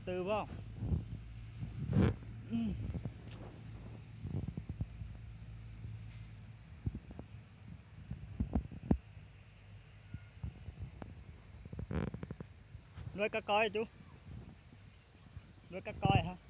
từ vào. Nuôi cá coi chú, nuôi cá coi hả?